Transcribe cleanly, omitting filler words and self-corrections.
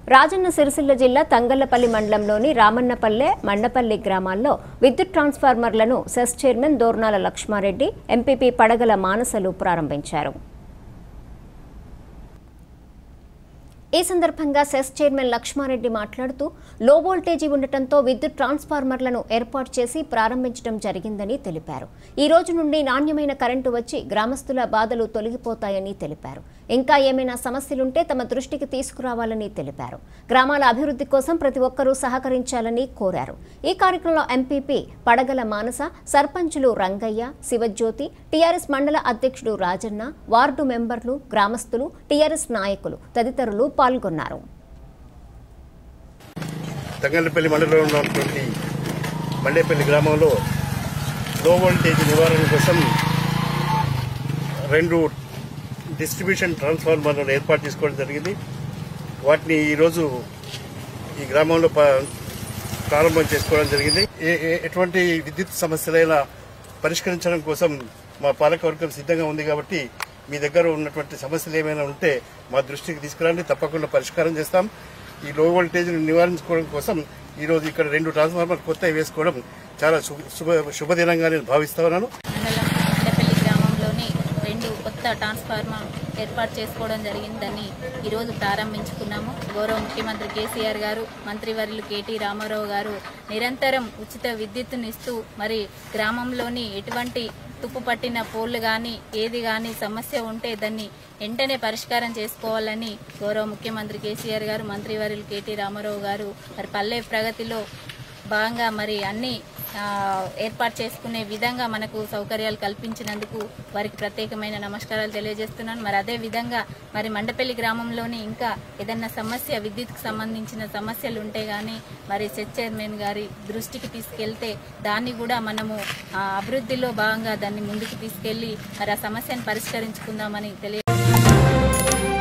రాజన్న సిరిసిల్ల జిల్లా తంగళ్లపల్లి మండలంలోని రామన్నపల్లె మండపల్లి గ్రామాల్లో విద్యుత్ ట్రాన్స్ఫార్మర్లను CESS chairman Dornala Lakshma Reddy MPP Padagala మానసలు ప్రారంభించారు. ఈ సందర్భంగా సెస్ చైర్మన్ లక్ష్మారెడ్డి మాట్లాడుతూ లో వోల్టేజీ ఉండటంతో విద్యుత్ ట్రాన్స్ఫార్మర్లను ఏర్పాటు చేసి ప్రారంభించడం జరిగిందని తెలిపారు. ఈ రోజు నుండి నాణ్యమైన కరెంటు వచ్చి గ్రామస్తుల బాధలు తొలగిపోతాయని తెలిపారు. ఇంకా ఏమైనా సమస్యలుంటే తమ దృష్టికి తీసుకురావాలని తెలిపారు. గ్రామాల అభివృద్ధి కోసం ప్రతి ఒక్కరూ సహకరించాలని కోరారు. ఈ కార్యక్రమంలో ఎంపీపీ పడగల మానస, సర్పంచులు రంగయ్య, శివజ్యోతి, టీఆర్ఎస్ మండల అధ్యక్షుడు రాజన్న, వార్డు మెంబర్లు, గ్రామస్తులు, టీఆర్ఎస్ నాయకులు తదితరులు పాల్గొన్నారు. తంగళ్లపల్లి మండలంలో ఉన్నటువంటి మండేపల్లి గ్రామంలో లో వోల్టేజ్ నివారణ కోసం 2 డిస్ట్రిబ్యూషన్ ట్రాన్స్ఫార్మర్లను ఏర్పాటు చేసుకోవడం జరిగింది. వాటిని ఈరోజు ఈ గ్రామంలో ప్రారంభం చేసుకోవడం జరిగింది. ఎటువంటి విద్యుత్ సమస్యలైనా పరిష్కరించడం కోసం మా పాలకవర్గం సిద్ధంగా ఉంది. కాబట్టి మీ దగ్గర ఉన్నటువంటి సమస్యలు ఏమైనా ఉంటే మా దృష్టికి తీసుకురండి, తప్పకుండా పరిష్కారం చేస్తాం. ఈ లో వోల్టేజ్ నివారించుకోవడం కోసం ఈరోజు ఇక్కడ 2 ట్రాన్స్ఫార్మర్ కొత్తవి వేసుకోవడం చాలా శుభదినంగా నేను భావిస్తా ఉన్నాను. మండపల్లి గ్రామంలోని 2 కొత్త ట్రాన్స్ఫార్మర్ ఏర్పాటు చేసుకోవడం జరిగింది. దాన్ని ఈరోజు ప్రారంభించుకున్నాము. గౌరవ ముఖ్యమంత్రి కేసీఆర్ గారు, మంత్రివర్యులు కేటీ రామారావు గారు నిరంతరం ఉచిత విద్యుత్తునిస్తూ మరి గ్రామంలోని ఎటువంటి తుప్పు పట్టిన పోళ్లు కానీ ఏది కానీ సమస్య ఉంటే దాన్ని వెంటనే పరిష్కారం చేసుకోవాలని గౌరవ ముఖ్యమంత్రి కేసీఆర్ గారు, మంత్రివర్యులు కేటీ రామారావు గారు మరి పల్లె ప్రగతిలో భాగంగా మరి అన్ని ఏర్పాటు చేసుకునే విధంగా మనకు సౌకర్యాలు కల్పించినందుకు వారికి ప్రత్యేకమైన నమస్కారాలు తెలియజేస్తున్నాను. మరి అదే విధంగా మరి మండపల్లి గ్రామంలోని ఇంకా ఏదన్నా సమస్య విద్యుత్కు సంబంధించిన సమస్యలు ఉంటే గానీ మరి సెస్ చైర్మన్ గారి దృష్టికి తీసుకెళ్తే దాన్ని కూడా మనము అభివృద్ధిలో భాగంగా దాన్ని ముందుకు తీసుకెళ్లి మరి ఆ సమస్యను పరిష్కరించుకుందామని తెలియ